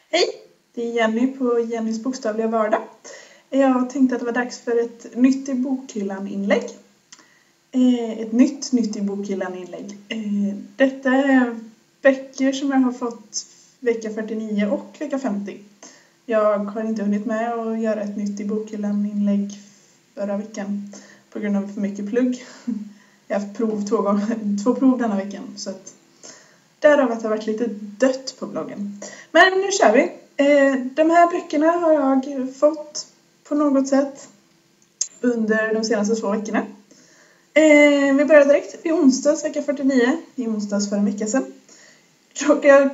Hej, det är Jenny på Jennys bokstavliga vardag. Jag tänkte att det var dags för ett nytt i bokhyllan-inlägg. Ett nytt i bokhyllan-inlägg. Detta är böcker som jag har fått vecka 49 och vecka 50. Jag har inte hunnit med att göra ett nytt i bokhyllan-inlägg förra veckan på grund av för mycket plugg. Jag har haft två prov denna veckan, så att därav att det har varit lite dött på bloggen. Men nu kör vi. De här böckerna har jag fått på något sätt under de senaste 2 veckorna. Vi börjar direkt i onsdags vecka 49. I onsdags för en vecka sedan. Jag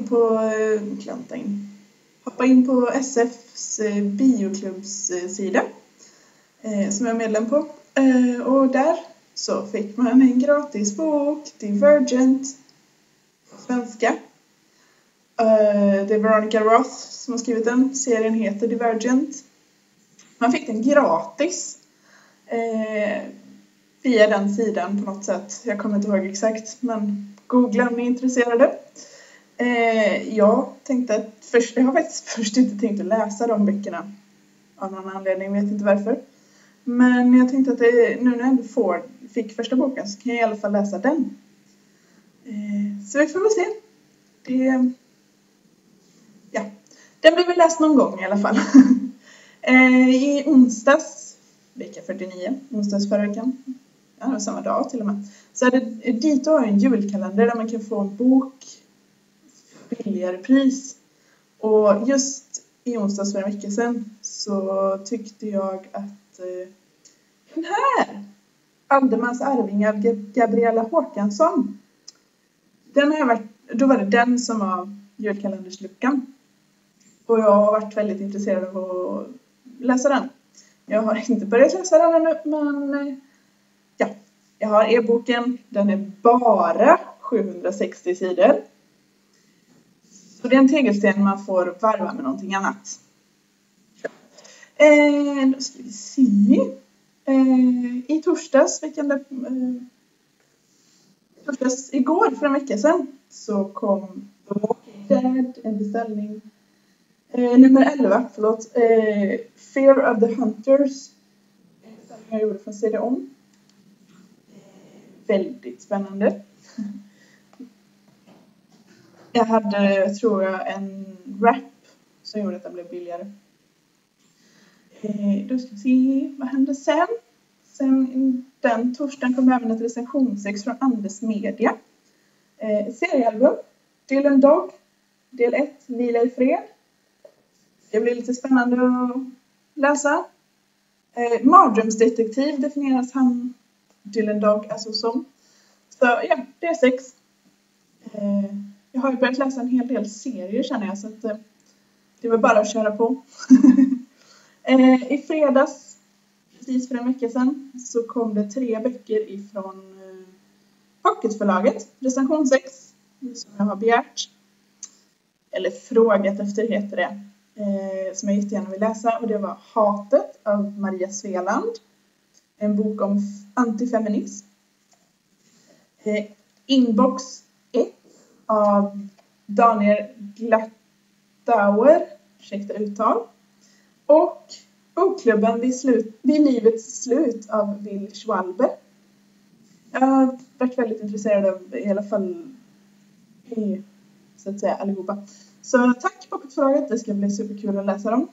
hoppa in på SFs bioklubbssida som jag är medlem på. Och där så fick man en gratis bok, Divergent, på svenska. Det är Veronica Roth som har skrivit den. Serien heter Divergent. Man fick den gratis via den sidan på något sätt. Jag kommer inte ihåg exakt, men googla om ni är intresserade. Jag tänkte att jag har faktiskt först inte tänkt att läsa de böckerna av någon anledning, vet inte varför. Men jag tänkte att nu när jag ändå fick första boken så kan jag i alla fall läsa den. Så vi får väl se. Den blir väl läst någon gång i alla fall. I onsdags, vecka 49, onsdags förra veckan, ja, det var samma dag till och med, så är det dit och har en julkalender där man kan få en bok för billigare pris. Och just i onsdags för en vecka sedan så tyckte jag att den här Aldemans arving av Gabriella Håkansson, då var det den som var julkalendersluckan. Och jag har varit väldigt intresserad av att läsa den. Jag har inte börjat läsa den ännu, men ja. Jag har e-boken. Den är bara 760 sidor. Så det är en tegelsten man får varva med någonting annat. Då ska vi se. I torsdags igår för en vecka sedan så kom The Walking Dead, en beställning. Nummer 11, Fear of the Hunters. Som jag gjorde från CD-ON. Väldigt spännande. Jag hade, tror jag, en wrap som gjorde att det blev billigare. Då ska vi se, vad hände sen? Sen den torsdagen kom även ett recensionsex från Anders Media. Seriealbum, Dylan Dog, del 1, Vila i fred. Det blir lite spännande att läsa. Mardrömsdetektiv definieras han, Dylan Dog, alltså som. Så ja, det är 6. Jag har ju börjat läsa en hel del serier, känner jag, så att det var bara att köra på. I fredags, precis för en vecka sedan, så kom det 3 böcker ifrån Pocketförlaget. Recension 6, som jag har begärt. Eller frågat efter, heter det. Som jag jättegärna vill läsa, och det var Hatet av Maria Sveland, en bok om antifeminism. Inbox 1 av Daniel Glattauer, ursäkta uttal, och Bokklubben vid livets slut av Will Schwalbe. Jag har varit väldigt intresserad av i alla fall så att säga allihopa. Så tack Pocketförlaget, det ska bli superkul att läsa dem.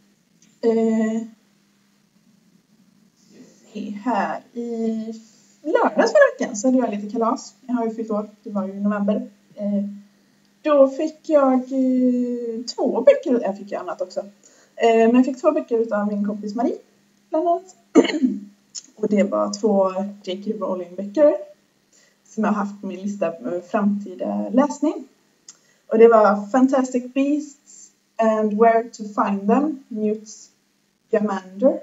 Här i lördags förra veckan så hade jag lite kalas. Jag har ju fyllt år, det var ju i november. Då fick jag 2 böcker, jag fick ju annat också. Men jag fick 2 böcker av min kompis Marie, bland annat. Och det var 2 J.K. Rowling-böcker som jag har haft på min lista med framtida läsning. Och det var Fantastic Beasts and Where to Find Them, Newt Scamander.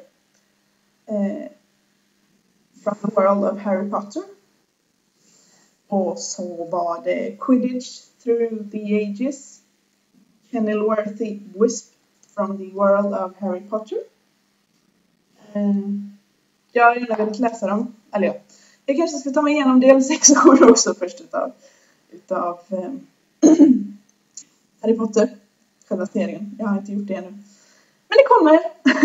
From the World of Harry Potter. Och så var det Quidditch Through the Ages, Kenilworthy Wisp from the World of Harry Potter. Jag har redan velat läsa dem. Eller ja, jag kanske ska ta mig igenom del 6 och 7 också först utav Harry Potter. själva serien. Jag har inte gjort det ännu. Men det kommer!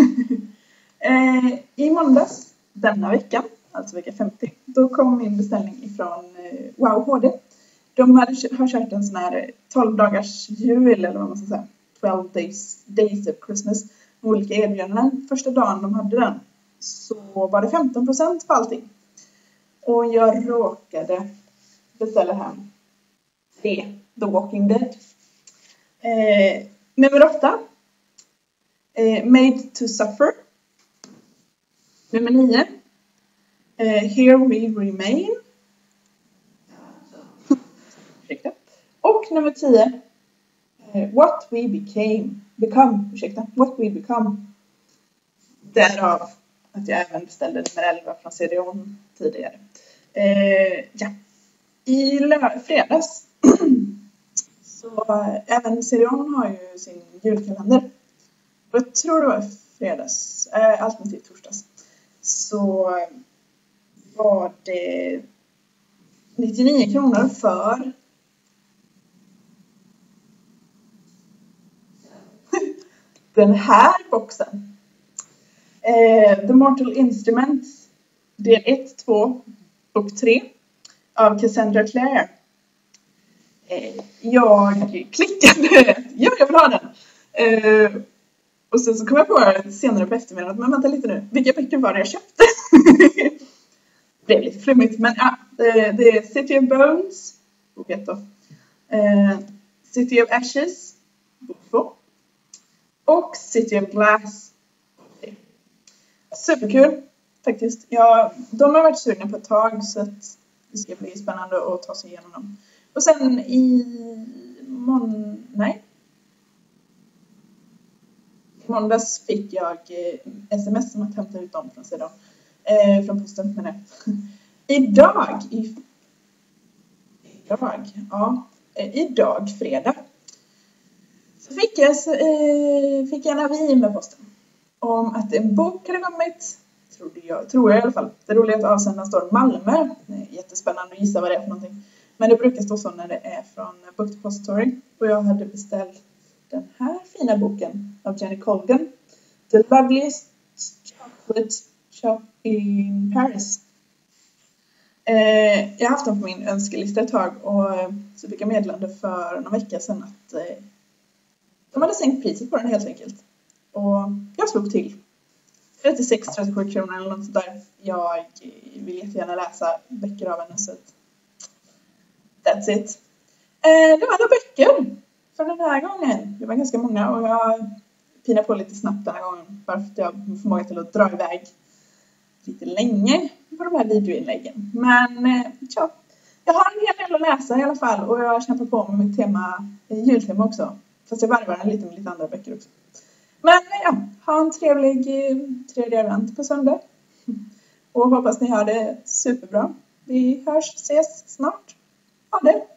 I måndags denna veckan, alltså vecka 50, då kom min beställning ifrån Wow HD. De har kört en sån här 12 dagars jul, eller vad man ska säga. 12 days of Christmas. Med olika erbjudanden. Första dagen de hade den så var det 15% på allting. Och jag råkade beställa hem 3 The Walking Dead. Nummer 8. Made to Suffer. Nummer 9. Here We Remain. Och nummer 10. What We Become. What We Become. Därav att jag även beställde nummer 11 från CD-ON tidigare. Ja. I fredags så även CD-ON har ju sin julkalender. Och jag tror det var fredags, alternativt torsdags. Så var det 99 kronor för den här boxen. The Mortal Instruments del 1, 2 och 3 av Cassandra Clare. Jag klickade, ja, jag vill ha den. Och sen så kom jag på det senare på eftermiddagen, men vänta lite nu, vilka böcker var det jag köpte? Det är lite flummigt, men ja, det är City of Bones, bok 1 då. City of Ashes, bok 2. Och City of Glass. Superkul faktiskt. De har varit sugna på ett tag, så att det ska bli spännande att ta sig igenom dem. Och sen i måndags fick jag sms som att hämta ut dem från sidan. Från posten med det. Idag fredag. Så fick jag en avi med posten om att en bok hade kommit, tror jag i alla fall. Det roliga är att avsändaren står Malmö. Det är jättespännande att gissa vad det är för någonting. Men det brukar stå så när det är från Book Depository. Och jag hade beställt den här fina boken av Jenny Colgan. The Loveliest Chocolate Shop in Paris. Jag har haft den på min önskelista ett tag, och så fick jag meddelande för någon vecka sedan att de hade sänkt priset på den helt enkelt. Och jag slog till 36-37 kronor eller något sådär. Jag vill jättegärna läsa böcker av henne, så that's it. Det var alla böcker för den här gången. Det var ganska många, och jag pinar på lite snabbt den här gången. Bara för att jag har förmåga till att dra iväg lite länge på de här videoinläggen. Men ja, jag har en hel del att läsa i alla fall, och jag kämpar på med mitt jultema också. Fast jag varvar den lite med lite andra böcker också. Men ja, ha en trevlig tredje advent på söndag. Och hoppas ni har det superbra. Vi ses snart. Ha det!